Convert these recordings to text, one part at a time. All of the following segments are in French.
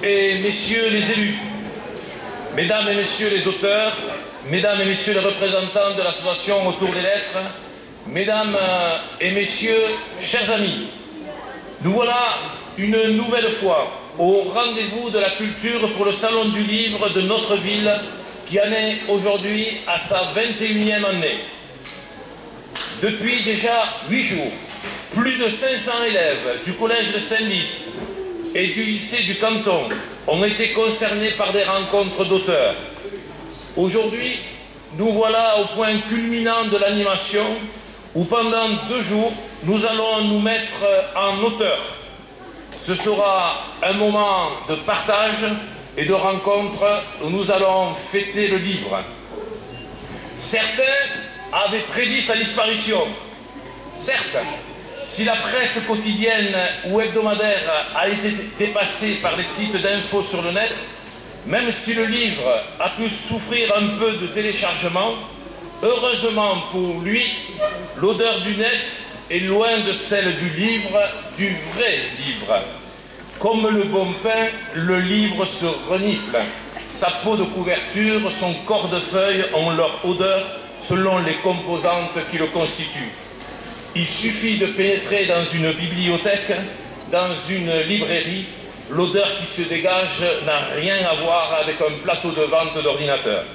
et messieurs les élus, mesdames et messieurs les auteurs, mesdames et messieurs les représentants de l'association Autour des Lettres, mesdames et messieurs, chers amis, nous voilà une nouvelle fois au rendez-vous de la culture pour le Salon du Livre de notre ville qui en est aujourd'hui à sa 21e année. Depuis déjà 8 jours, plus de 500 élèves du collège de Saint-Lys et du lycée du canton ont été concernés par des rencontres d'auteurs. Aujourd'hui, nous voilà au point culminant de l'animation où pendant 2 jours, nous allons nous mettre en auteur. Ce sera un moment de partage et de rencontre où nous allons fêter le livre. Certains avaient prédit sa disparition. Certes, si la presse quotidienne ou hebdomadaire a été dépassée par les sites d'infos sur le net, même si le livre a pu souffrir un peu de téléchargement, heureusement pour lui, l'odeur du net est loin de celle du livre, du vrai livre. Comme le bon pain, le livre se renifle. Sa peau de couverture, son corps de feuilles ont leur odeur selon les composantes qui le constituent. Il suffit de pénétrer dans une bibliothèque, dans une librairie, l'odeur qui se dégage n'a rien à voir avec un plateau de vente d'ordinateur.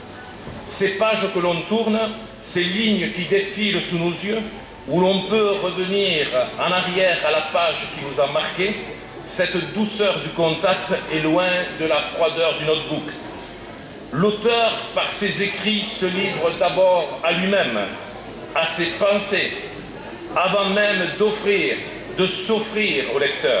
Ces pages que l'on tourne, ces lignes qui défilent sous nos yeux, où l'on peut revenir en arrière à la page qui nous a marqué, cette douceur du contact est loin de la froideur du notebook. L'auteur, par ses écrits, se livre d'abord à lui-même, à ses pensées, avant même d'offrir, de s'offrir au lecteur.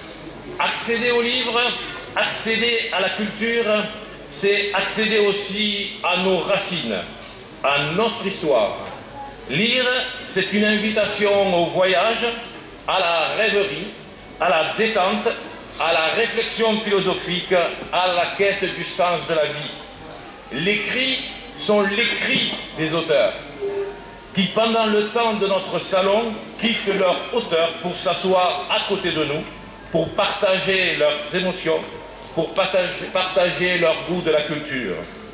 Accéder au livre, accéder à la culture, c'est accéder aussi à nos racines, à notre histoire. Lire, c'est une invitation au voyage, à la rêverie, à la détente, à la réflexion philosophique, à la quête du sens de la vie. L'écrit sont l'écrit des auteurs, qui pendant le temps de notre salon quittent leur auteur pour s'asseoir à côté de nous, pour partager leurs émotions, pour partager leur goût de la culture.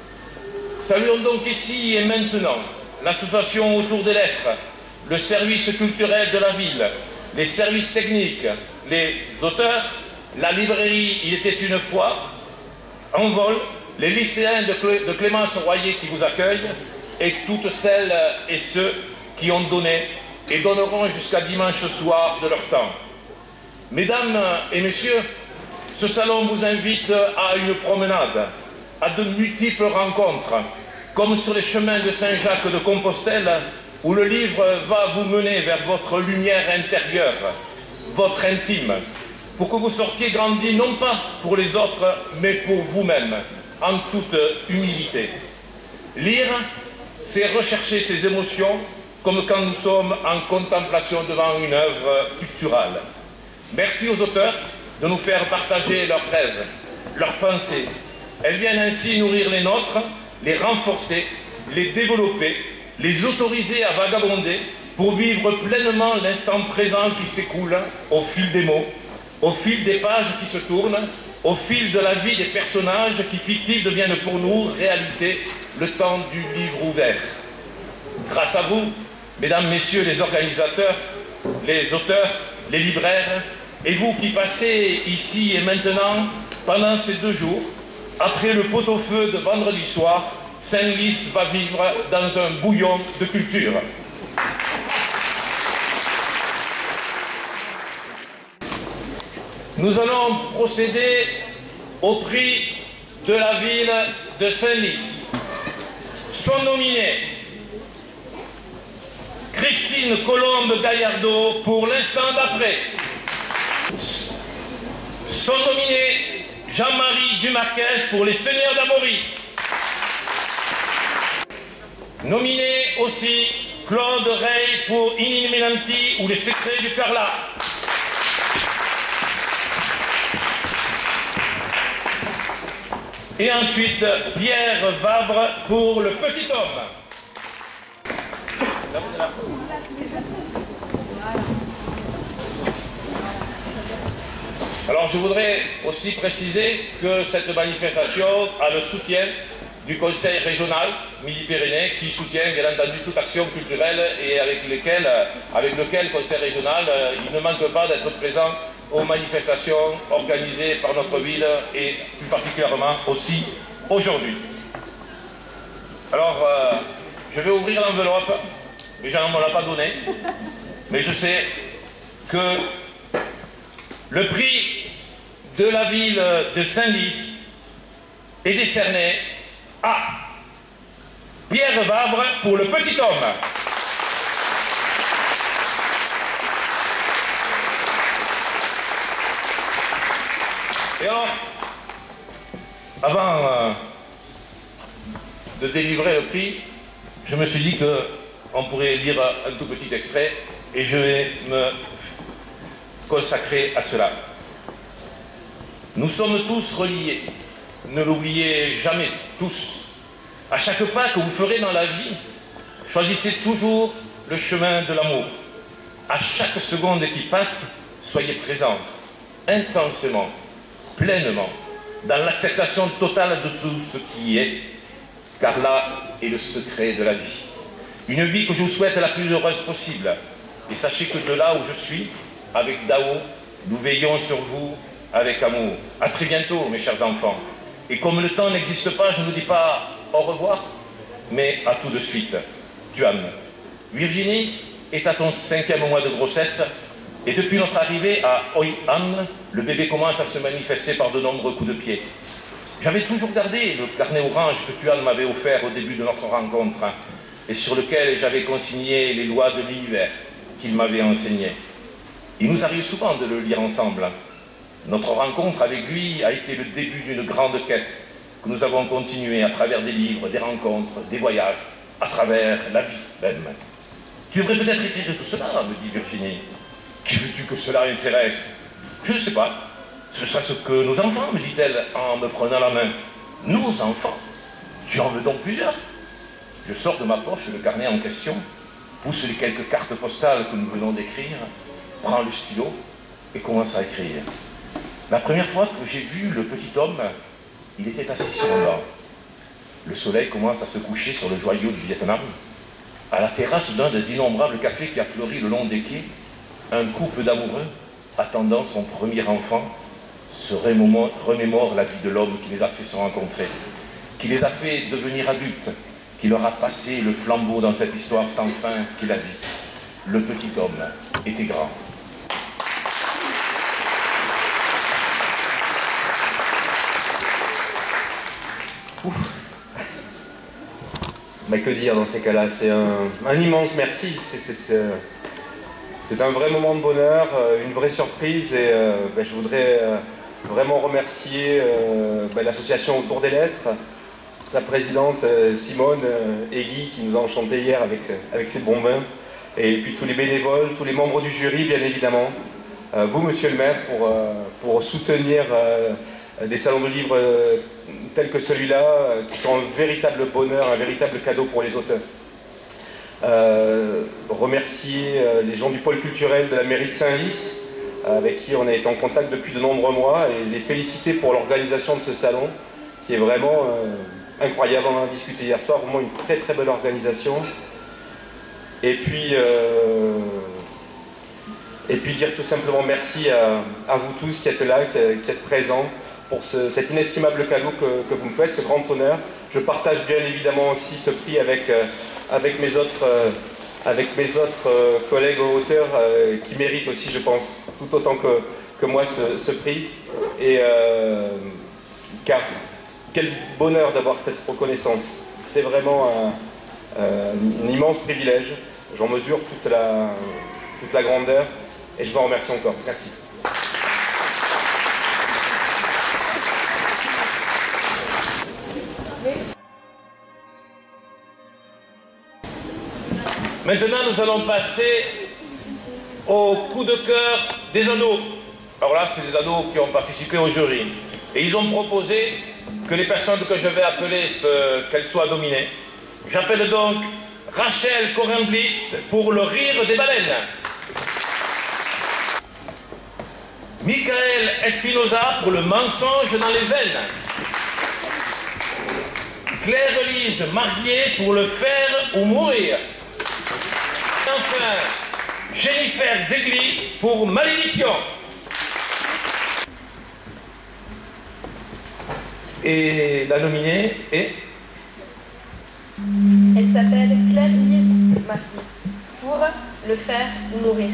Saluons donc ici et maintenant l'association Autour des Lettres, le service culturel de la ville, les services techniques, les auteurs, la librairie Il était une fois, en vol, les lycéens de Clémence Royer qui vous accueillent, et toutes celles et ceux qui ont donné et donneront jusqu'à dimanche soir de leur temps. Mesdames et messieurs, ce salon vous invite à une promenade, à de multiples rencontres, comme sur les chemins de Saint-Jacques de Compostelle, où le livre va vous mener vers votre lumière intérieure, votre intime, pour que vous sortiez grandis non pas pour les autres, mais pour vous-même, en toute humilité. Lire, c'est rechercher ses émotions, comme quand nous sommes en contemplation devant une œuvre picturale. Merci aux auteurs de nous faire partager leurs rêves, leurs pensées. Elles viennent ainsi nourrir les nôtres, les renforcer, les développer, les autoriser à vagabonder pour vivre pleinement l'instant présent qui s'écoule au fil des mots, au fil des pages qui se tournent, au fil de la vie des personnages qui fictifs deviennent pour nous réalité le temps du livre ouvert. Grâce à vous, mesdames, messieurs les organisateurs, les auteurs, les libraires, et vous qui passez ici et maintenant, pendant ces 2 jours, après le pot-au-feu de vendredi soir, Saint-Lys va vivre dans un bouillon de culture. Nous allons procéder au prix de la ville de Saint-Lys. Sont nominés Christine Colombe-Gaillardeau pour l'instant d'après. Sont nominés Jean-Marie Dumarquez pour Les Seigneurs d'Amaury. Nominé aussi Claude Rey pour Inni Menanti ou Les Secrets du Carlat. Et ensuite Pierre Vabre pour Le Petit Homme. Alors je voudrais aussi préciser que cette manifestation a le soutien du Conseil régional Midi-Pyrénées qui soutient bien entendu toute action culturelle et avec lequel le Conseil régional il ne manque pas d'être présent aux manifestations organisées par notre ville et plus particulièrement aussi aujourd'hui. Alors je vais ouvrir l'enveloppe, mais Jean ne me l'a pas donné, mais je sais que le prix de la ville de Saint-Lys est décerné à Pierre Vabre pour Le Petit Homme. Et alors, avant de délivrer le prix, je me suis dit qu'on pourrait lire un tout petit extrait et je vais me consacrer à cela. Nous sommes tous reliés. Ne l'oubliez jamais, tous. À chaque pas que vous ferez dans la vie, choisissez toujours le chemin de l'amour. À chaque seconde qui passe, soyez présents, intensément, pleinement, dans l'acceptation totale de tout ce qui est, car là est le secret de la vie. Une vie que je vous souhaite la plus heureuse possible. Et sachez que de là où je suis, avec Dao, nous veillons sur vous avec amour. À très bientôt, mes chers enfants. Et comme le temps n'existe pas, je ne vous dis pas au revoir, mais à tout de suite. Tuan. Virginie est à ton 5e mois de grossesse, et depuis notre arrivée à Hoi An, le bébé commence à se manifester par de nombreux coups de pied. J'avais toujours gardé le carnet orange que Tuan m'avait offert au début de notre rencontre, et sur lequel j'avais consigné les lois de l'univers qu'il m'avait enseignées. Il nous arrive souvent de le lire ensemble. Notre rencontre avec lui a été le début d'une grande quête que nous avons continuée à travers des livres, des rencontres, des voyages, à travers la vie même. Tu devrais peut-être écrire tout cela, me dit Virginie. Qui veux-tu que cela intéresse? Je ne sais pas. Ce sera ce que nos enfants, me dit-elle en me prenant la main. Nos enfants? Tu en veux donc plusieurs? Je sors de ma poche le carnet en question, pousse les quelques cartes postales que nous venons d'écrire, prends le stylo et commence à écrire. La première fois que j'ai vu le petit homme, il était assis sur un banc. Le soleil commence à se coucher sur le joyau du Vietnam. À la terrasse d'un des innombrables cafés qui a fleuri le long des quais, un couple d'amoureux, attendant son premier enfant, se remémore la vie de l'homme qui les a fait se rencontrer, qui les a fait devenir adultes, qui leur a passé le flambeau dans cette histoire sans fin qu'est la vie. Le petit homme était grand. Ouf. Mais que dire dans ces cas-là? C'est un immense merci. C'est un vrai moment de bonheur, une vraie surprise et je voudrais vraiment remercier l'association Autour des Lettres, sa présidente Simone et Guy qui nous a enchantés hier avec ses bons vins, et puis tous les bénévoles, tous les membres du jury bien évidemment, vous monsieur le maire pour soutenir des salons de livres tels que celui-là, qui sont un véritable bonheur, un véritable cadeau pour les auteurs. Remercier les gens du pôle culturel de la mairie de Saint-Lys, avec qui on a été en contact depuis de nombreux mois, et les féliciter pour l'organisation de ce salon, qui est vraiment incroyable. On en a discuté hier soir, vraiment une très très belle organisation. Et puis dire tout simplement merci à vous tous qui êtes là, qui êtes présents, pour cet inestimable cadeau que vous me faites, ce grand honneur. Je partage bien évidemment aussi ce prix avec mes autres collègues auteurs qui méritent aussi, je pense, tout autant que moi ce prix. Et car quel bonheur d'avoir cette reconnaissance. C'est vraiment un immense privilège. J'en mesure toute la grandeur et je vous en remercie encore. Merci. Maintenant, nous allons passer au coup de cœur des ados. Alors là, c'est des ados qui ont participé au jury. Et ils ont proposé que les personnes que je vais appeler, qu'elles soient dominées. J'appelle donc Rachel Corinblit pour Le Rire des Baleines. Michael Espinoza pour le mensonge dans les veines. Claire-Lise Marié pour le faire ou mourir. Enfin, Jennifer Zegli pour malédiction. Et la nominée est... Elle s'appelle Claire-Lise Marié pour le faire ou mourir.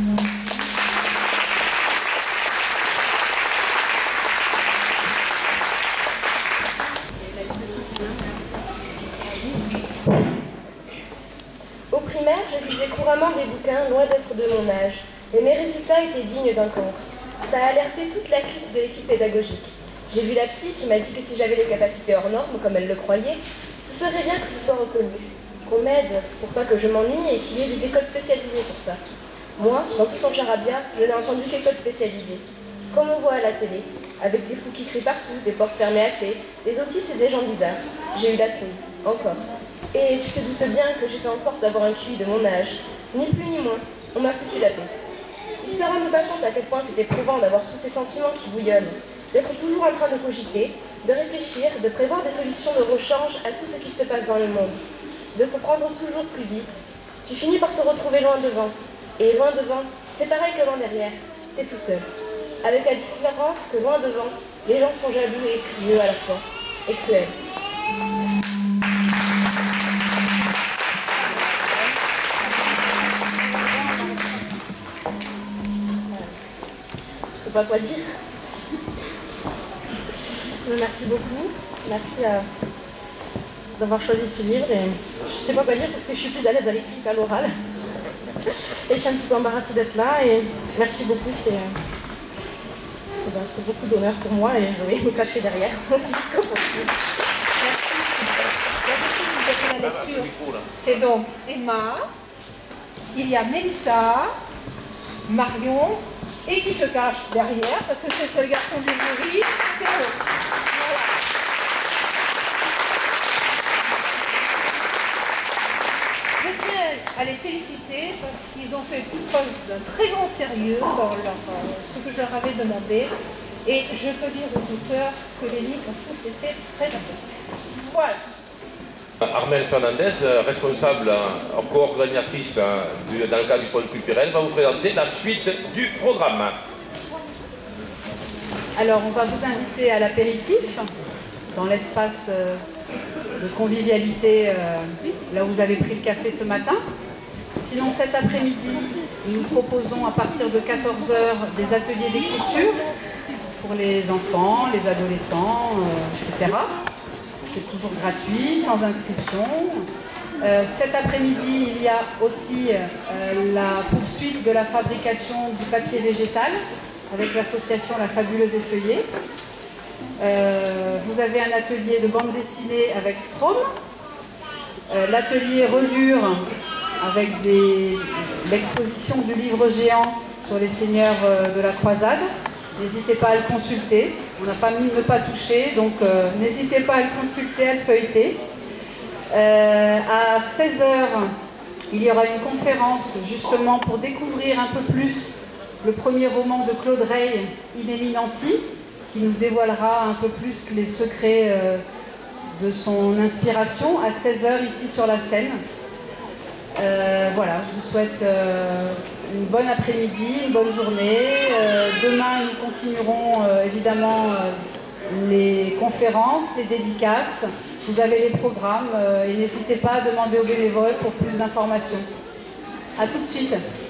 Au primaire, je lisais couramment des bouquins loin d'être de mon âge, mais mes résultats étaient dignes d'un cancre. Ça a alerté toute la clique de l'équipe pédagogique. J'ai vu la psy qui m'a dit que si j'avais des capacités hors normes, comme elle le croyait, ce serait bien que ce soit reconnu, qu'on m'aide pour pas que je m'ennuie et qu'il y ait des écoles spécialisées pour ça. Moi, dans tout son charabia, je n'ai entendu qu'école spécialisée. Comme on voit à la télé, avec des fous qui crient partout, des portes fermées à clé, des autistes et des gens bizarres. J'ai eu la trouille, encore. Et tu te doutes bien que j'ai fait en sorte d'avoir un QI de mon âge. Ni plus ni moins, on m'a foutu la paix. Ils se rendent pas compte à quel point c'est éprouvant d'avoir tous ces sentiments qui bouillonnent, d'être toujours en train de cogiter, de réfléchir, de prévoir des solutions de rechange à tout ce qui se passe dans le monde, de comprendre toujours plus vite. Tu finis par te retrouver loin devant. Et loin devant, c'est pareil que loin derrière. T'es tout seul. Avec la différence que loin devant, les gens sont jaloux et curieux à la fois. Et cruels. Je sais pas quoi dire. Merci beaucoup. Merci d'avoir choisi ce livre. Et je sais pas quoi dire parce que je suis plus à l'aise à l'écrit qu'à l'oral. Et je suis un petit peu embarrassée d'être là. Et merci beaucoup. C'est beaucoup d'honneur pour moi et je vais me cacher derrière aussi comme possible. Merci. La lecture, c'est donc Emma, il y a Mélissa, Marion, et qui se cache derrière, parce que c'est le seul garçon du jury, Théo. Voilà. Je tiens à les féliciter parce qu'ils ont fait preuve d'un très grand sérieux dans ce que je leur avais demandé. Et je peux dire aux auteurs que les livres ont tous été très appréciés. Voilà. Armelle Fernandez, responsable, coordinatrice dans le cadre du pôle culturel, va vous présenter la suite du programme. Alors, on va vous inviter à l'apéritif, dans l'espace de convivialité, là où vous avez pris le café ce matin. Sinon, cet après-midi, nous proposons à partir de 14 h des ateliers d'écriture pour les enfants, les adolescents, etc. C'est toujours gratuit, sans inscription. Cet après-midi, il y a aussi la poursuite de la fabrication du papier végétal avec l'association La Fabuleuse Effeuillée. Vous avez un atelier de bande dessinée avec Strom, l'atelier reliure avec l'exposition du livre géant sur les seigneurs de la croisade. N'hésitez pas à le consulter. On n'a pas mis ne pas toucher, donc n'hésitez pas à le consulter, à le feuilleter. À 16 h, il y aura une conférence justement pour découvrir un peu plus le premier roman de Claude Rey, Ineminenti, qui nous dévoilera un peu plus les secrets de son inspiration à 16 h ici sur la scène. Voilà, je vous souhaite une bonne après-midi, une bonne journée. Demain, nous continuerons évidemment les conférences, les dédicaces. Vous avez les programmes et n'hésitez pas à demander aux bénévoles pour plus d'informations. À tout de suite.